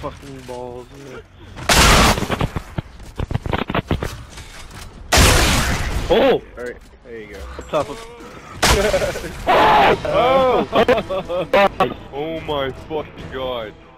fucking balls, man. Oh! Alright, there you go. Up top of... Oh! Oh my fucking god.